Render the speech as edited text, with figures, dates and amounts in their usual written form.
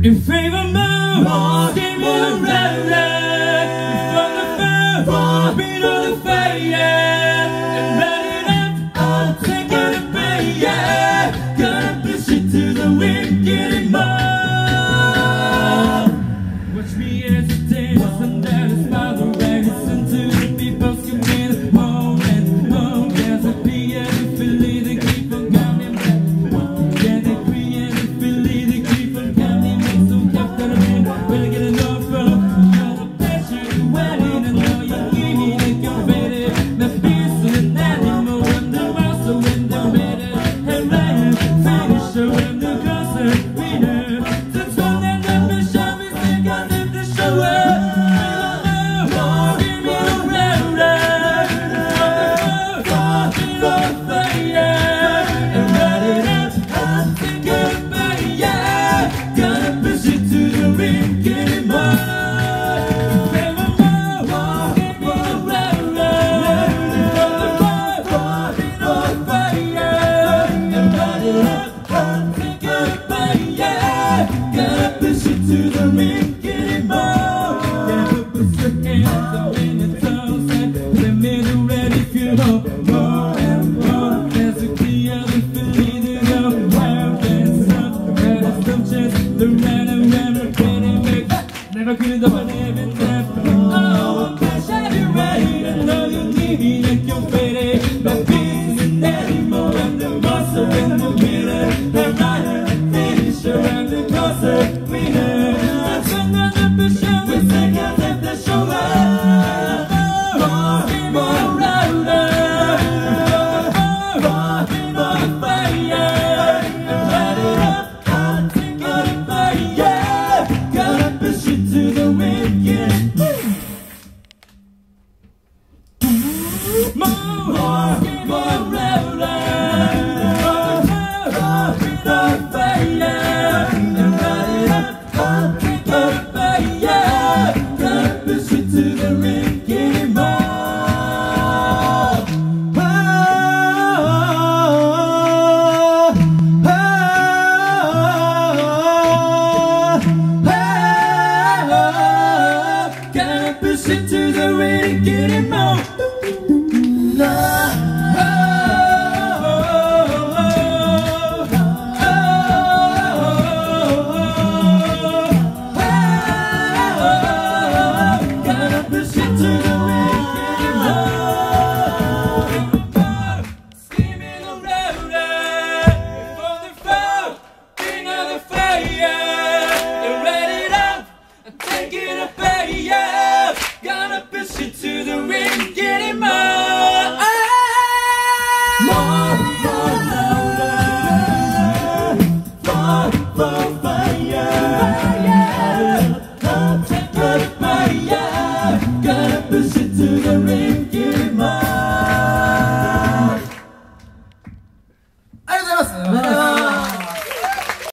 In favor more, give me the red light. From the fire, beat on the fire. And ready up, I'm taking a bait, yeah. Gonna push it to the wind, getting more. Watch me as I dance, and that is by the way. Listen to the people screaming, more and more. There's a creative feeling that keep on coming back. Yeah, they creative feeling that keep on coming back. So kept that in, where I get enough from. You're the pleasure you're wedding, and now you're giving it, you're ready. My peace and animal, and the muscle, and the ready. And right, finish her, and the concert winner. Since one and the bishop is the god of the show. Give me the red light. From the fire, and light it up, I'm thinking about it, yeah. Gonna push it to the rim, get it more. Give me the red light. From the fire, and light it up, I'm thinking about it, yeah. Gonna push it to the rim, get it more. Yeah, put your hands up in the toes and let me do it if you know more and more. There's a clear feeling to go wild and stuff. There is no chance the man and never getting back. Never could have even left. Oh, gosh, are you ready? I know you need me like you're ready. My peace is an animal and the muscle in the wind.